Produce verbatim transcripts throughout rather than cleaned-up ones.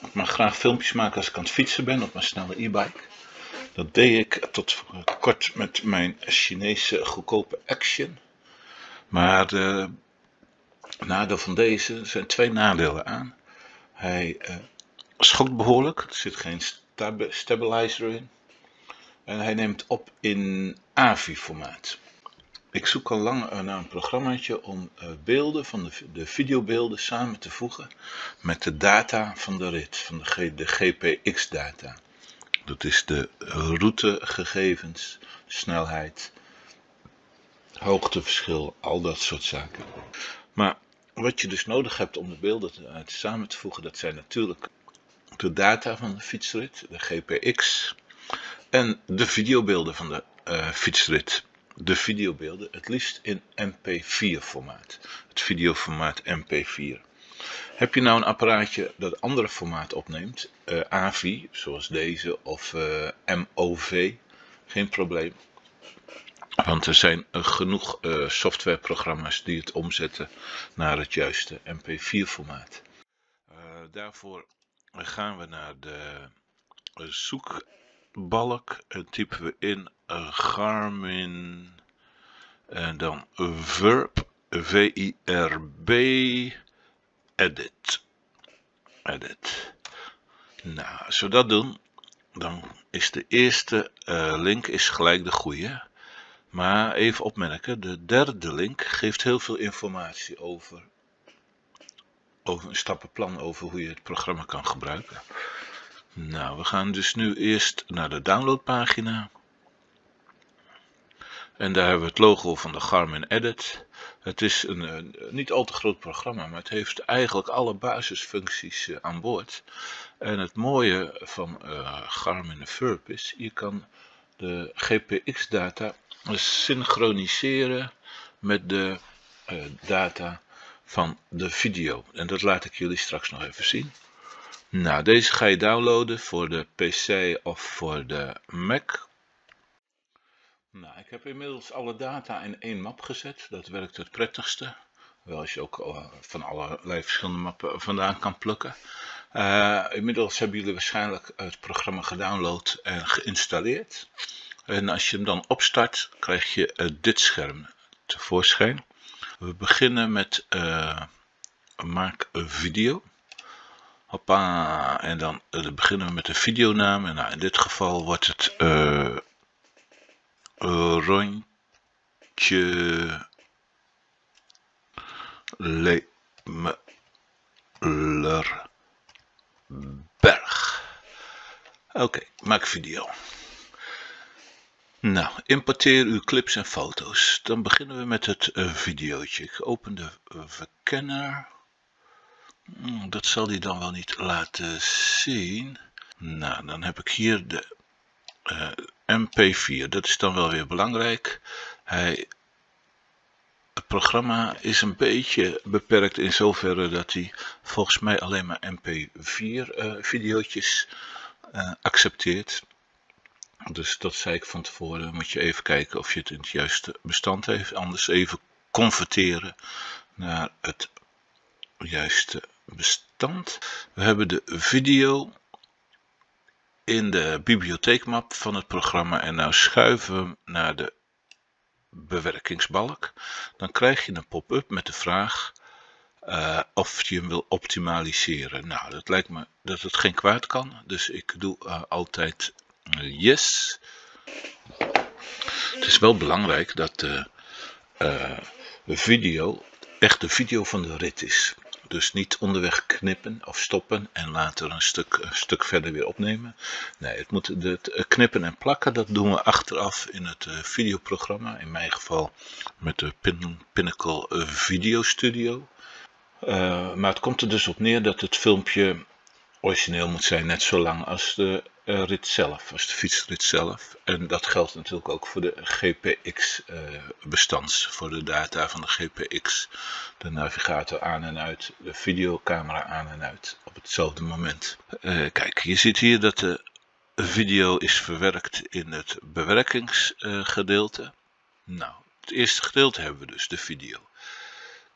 mag graag filmpjes maken als ik aan het fietsen ben op mijn snelle e-bike. Dat deed ik tot kort met mijn Chinese goedkope Action. Maar de nadeel van deze, er zijn twee nadelen aan. Hij uh, schokt behoorlijk, er zit geen stab stabilizer in. En hij neemt op in A V I-formaat. Ik zoek al lang uh, naar een programmaatje om uh, beelden van de, de videobeelden samen te voegen met de data van de rit, van de, G, de G P X-data. Dat is de routegegevens, snelheid, hoogteverschil, al dat soort zaken. Maar wat je dus nodig hebt om de beelden te, uh, samen te voegen, dat zijn natuurlijk de data van de fietsrit, de G P X, en de videobeelden van de uh, fietsrit. De videobeelden, het liefst in M P vier formaat. Het videoformaat M P vier. Heb je nou een apparaatje dat andere formaat opneemt, uh, A V I, zoals deze, of uh, M O V, geen probleem. Want er zijn uh, genoeg uh, softwareprogramma's die het omzetten naar het juiste M P vier formaat. Uh, daarvoor gaan we naar de uh, zoekbalk en typen we in uh, Garmin en dan Verb, V I R B, Edit. Edit. Nou, als we dat doen, dan is de eerste uh, link is gelijk de goede. Maar even opmerken, de derde link geeft heel veel informatie over, over een stappenplan over hoe je het programma kan gebruiken. Nou, we gaan dus nu eerst naar de downloadpagina. En daar hebben we het logo van de Garmin Edit. Het is een, een niet al te groot programma, maar het heeft eigenlijk alle basisfuncties uh, aan boord. En het mooie van uh, Garmin Verb is, je kan de G P X-data synchroniseren met de uh, data van de video. En dat laat ik jullie straks nog even zien. Nou, deze ga je downloaden voor de P C of voor de Mac. Nou, ik heb inmiddels alle data in één map gezet. Dat werkt het prettigste. Wel als je ook uh, van allerlei verschillende mappen vandaan kan plukken. Uh, inmiddels hebben jullie waarschijnlijk het programma gedownload en geïnstalleerd. En als je hem dan opstart, krijg je uh, dit scherm tevoorschijn. We beginnen met uh, maak een video. Hoppa, en dan uh, beginnen we met de videonaam. En nou, in dit geval wordt het uh, rondje Lemelerberg. Oké, okay, maak video. Nou, importeer uw clips en foto's. Dan beginnen we met het uh, videootje. Ik open de uh, verkenner. Hmm, dat zal hij dan wel niet laten zien. Nou, dan heb ik hier de uh, M P vier. Dat is dan wel weer belangrijk. Hij, het programma is een beetje beperkt in zoverre dat hij volgens mij alleen maar M P vier uh, videootjes uh, accepteert. Dus dat zei ik van tevoren, moet je even kijken of je het in het juiste bestand heeft. Anders even converteren naar het juiste bestand. We hebben de video in de bibliotheekmap van het programma en nou schuiven we hem naar de bewerkingsbalk. Dan krijg je een pop-up met de vraag uh, of je hem wil optimaliseren. Nou, dat lijkt me dat het geen kwaad kan, dus ik doe uh, altijd yes. Het is wel belangrijk dat de uh, video echt de video van de rit is. Dus niet onderweg knippen of stoppen en later een stuk, een stuk verder weer opnemen. Nee, het moet het knippen en plakken, dat doen we achteraf in het uh, videoprogramma. In mijn geval met de Pin Pinnacle uh, Video Studio. Uh, maar het komt er dus op neer dat het filmpje origineel moet zijn, net zo lang als de uh, rit zelf, als de fietsrit zelf. En dat geldt natuurlijk ook voor de G P X uh, bestands, voor de data van de G P X. De navigator aan en uit, de videocamera aan en uit op hetzelfde moment. Uh, kijk, je ziet hier dat de video is verwerkt in het bewerkingsgedeelte. Uh, nou, het eerste gedeelte hebben we dus, de video.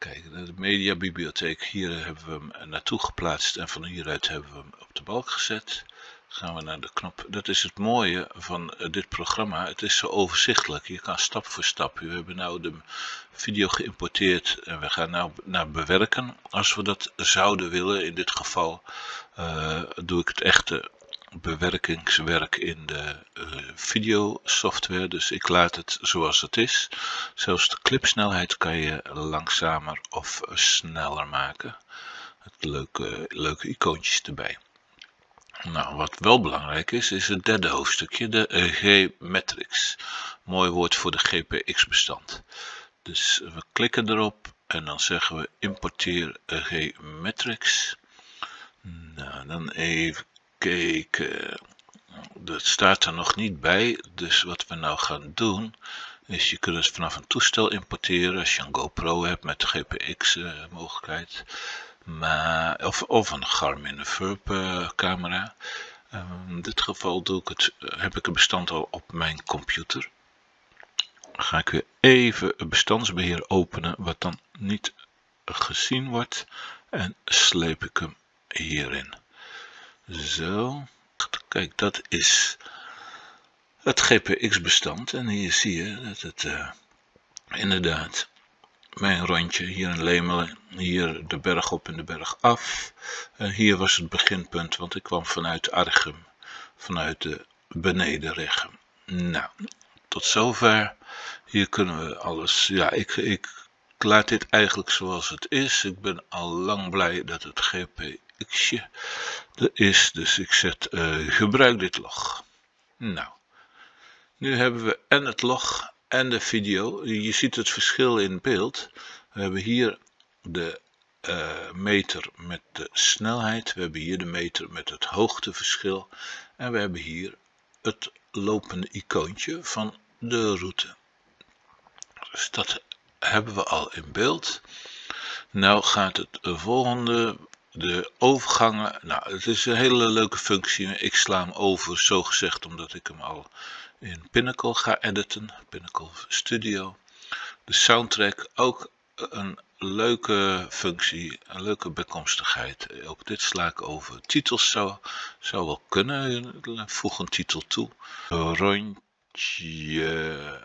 Kijk, de mediabibliotheek, hier hebben we hem naartoe geplaatst en van hieruit hebben we hem op de balk gezet. Gaan we naar de knop. Dat is het mooie van dit programma. Het is zo overzichtelijk. Je kan stap voor stap. We hebben nu de video geïmporteerd en we gaan nu naar bewerken. Als we dat zouden willen, in dit geval uh, doe ik het echte bewerkingswerk in de uh, videosoftware. Dus ik laat het zoals het is. Zelfs de clipsnelheid kan je langzamer of sneller maken. Het leuke, leuke icoontjes erbij. Nou, wat wel belangrijk is, is het derde hoofdstukje, de G-matrix. Mooi woord voor de G P X-bestand. Dus we klikken erop en dan zeggen we importeer G-matrix. Nou, dan even kijken. Dat staat er nog niet bij, dus wat we nou gaan doen, is je kunt het vanaf een toestel importeren, als je een GoPro hebt met de G P X uh, mogelijkheid. Maar, of, of een Garmin Verb uh, camera. Uh, in dit geval doe ik het, uh, heb ik een bestand al op mijn computer. Dan ga ik weer even het bestandsbeheer openen wat dan niet gezien wordt. En sleep ik hem hierin. Zo. Kijk, dat is het G P X bestand. En hier zie je dat het uh, inderdaad mijn rondje, hier een Lemelen, hier de berg op en de berg af. En hier was het beginpunt, want ik kwam vanuit Archem, vanuit de benedenregem. Nou, tot zover. Hier kunnen we alles, ja, ik, ik laat dit eigenlijk zoals het is. Ik ben al lang blij dat het G P X'je er is, dus ik zet uh, gebruik dit log. Nou, nu hebben we en het log en de video. Je ziet het verschil in beeld. We hebben hier de uh, meter met de snelheid. We hebben hier de meter met het hoogteverschil. En we hebben hier het lopende icoontje van de route. Dus dat hebben we al in beeld. Nou gaat het volgende, de overgangen. Nou, het is een hele leuke functie. Ik sla hem over, zo gezegd, omdat ik hem al in Pinnacle ga editen, Pinnacle Studio. De soundtrack, ook een leuke functie, een leuke bijkomstigheid. Ook dit sla ik over. Titels zou, zou wel kunnen, voeg een titel toe. Rondje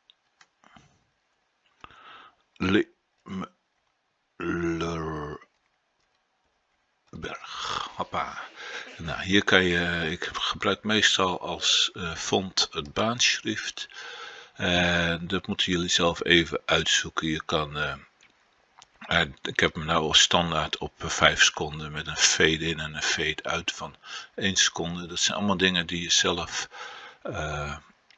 Berg. Hoppa. Nou, hier kan je, ik gebruik meestal als uh, font het baanschrift. En dat moeten jullie zelf even uitzoeken. Je kan, uh, uh, ik heb hem nou standaard op uh, vijf seconden met een fade in en een fade uit van één seconde. Dat zijn allemaal dingen die je zelf, uh,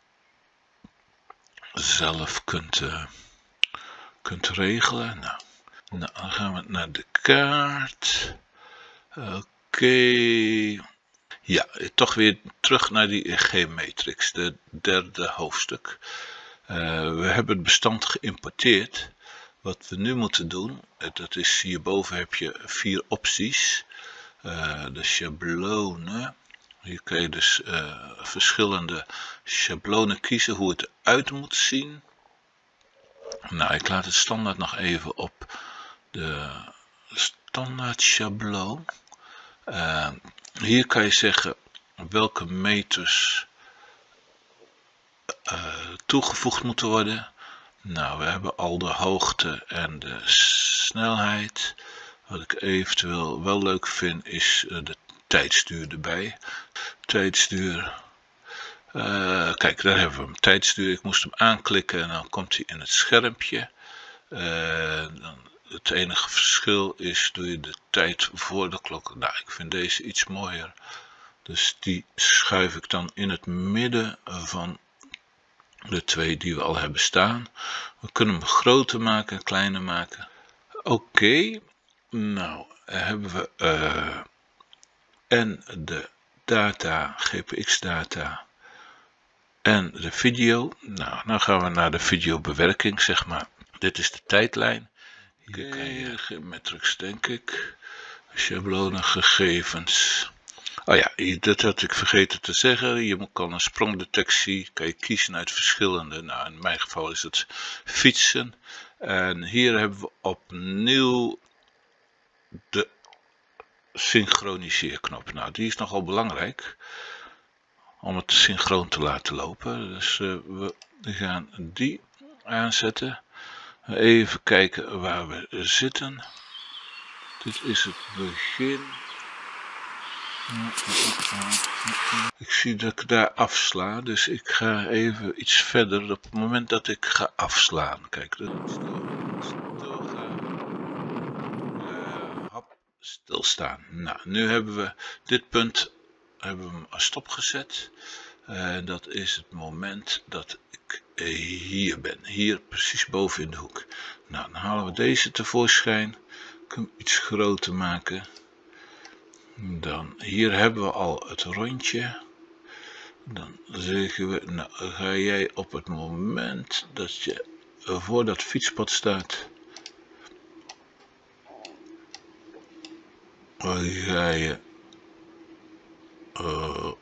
zelf kunt, uh, kunt regelen. Nou, nou, dan gaan we naar de kaart. Oké. Okay. Ja, toch weer terug naar die G-matrix, de derde hoofdstuk. Uh, we hebben het bestand geïmporteerd. Wat we nu moeten doen, dat is hierboven heb je vier opties. Uh, de schablonen. Hier kun je dus uh, verschillende schablonen kiezen hoe het eruit moet zien. Nou, ik laat het standaard nog even op de standaard schabloon. Uh, hier kan je zeggen welke meters uh, toegevoegd moeten worden. Nou, we hebben al de hoogte en de snelheid. Wat ik eventueel wel leuk vind is uh, de tijdsduur erbij. Tijdsduur. Uh, kijk, daar hebben we hem. Tijdsduur. Ik moest hem aanklikken en dan komt hij in het schermpje. Uh, dan Het enige verschil is, doe je de tijd voor de klok. Nou, ik vind deze iets mooier. Dus die schuif ik dan in het midden van de twee die we al hebben staan. We kunnen hem groter maken, kleiner maken. Oké, okay. Nou hebben we uh, en de data, G P X data en de video. Nou, dan gaan we naar de videobewerking, zeg maar. Dit is de tijdlijn. Hier kan je G-matrix, denk ik. Schablonen, gegevens. Oh ja, dat had ik vergeten te zeggen. Je kan een sprongdetectie, kan je kiezen uit verschillende. Nou, in mijn geval is het fietsen. En hier hebben we opnieuw de synchroniseerknop. Nou, die is nogal belangrijk om het synchroon te laten lopen. Dus uh, we gaan die aanzetten. Even kijken waar we zitten. Dit is het begin. Ik zie dat ik daar afsla, dus ik ga even iets verder op het moment dat ik ga afslaan. Kijk, dat is doorgaan. Uh, hop, stilstaan. Nou, nu hebben we dit punt hebben we hem stopgezet. Uh, dat is het moment dat ik hier ben. Hier precies boven in de hoek. Nou, dan halen we deze tevoorschijn. Ik kan hem iets groter maken. Dan hier hebben we al het rondje. Dan zeggen we, nou ga jij op het moment dat je voor dat fietspad staat, ga je uh,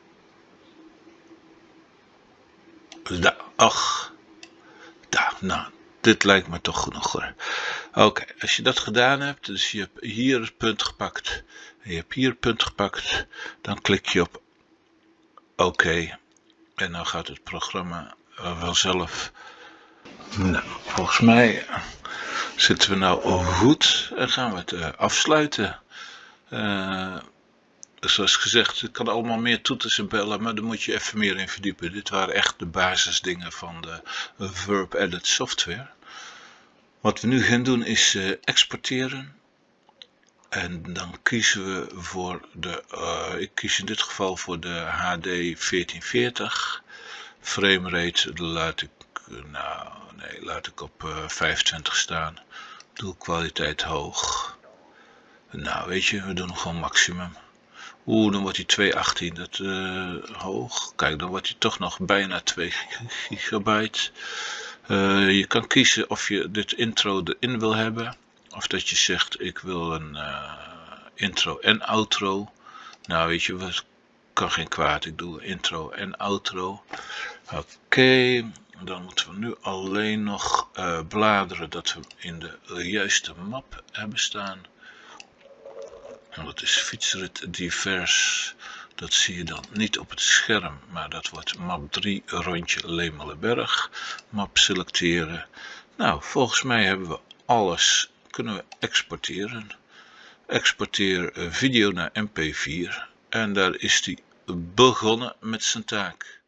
daar, ach, daar, nou, dit lijkt me toch genoeg hoor. Oké, okay, als je dat gedaan hebt, dus je hebt hier het punt gepakt, en je hebt hier het punt gepakt, dan klik je op oké. Okay. En dan gaat het programma vanzelf. Nou, volgens mij zitten we nou goed en gaan we het uh, afsluiten. Uh, zoals gezegd, ik kan allemaal meer toeters en bellen, maar daar moet je even meer in verdiepen. Dit waren echt de basisdingen van de Verb Edit software. Wat we nu gaan doen is uh, exporteren. En dan kiezen we voor de, uh, ik kies in dit geval voor de H D veertien veertig. Framerate laat ik, nou nee, laat ik op uh, vijfentwintig staan. Doelkwaliteit hoog. Nou weet je, we doen gewoon maximum. Oeh, dan wordt hij tweehonderdachttien, dat uh, hoog. Kijk, dan wordt hij toch nog bijna twee gigabyte. Uh, je kan kiezen of je dit intro erin wil hebben. Of dat je zegt, ik wil een uh, intro en outro. Nou weet je, wat kan geen kwaad. Ik doe intro en outro. Oké, okay. Dan moeten we nu alleen nog uh, bladeren dat we in de juiste map hebben staan. En dat is fietsrit divers. Dat zie je dan niet op het scherm, maar dat wordt map drie rondje Lemelenberg. Map selecteren. Nou, volgens mij hebben we alles. Kunnen we exporteren. Exporteer video naar M P vier. En daar is die begonnen met zijn taak.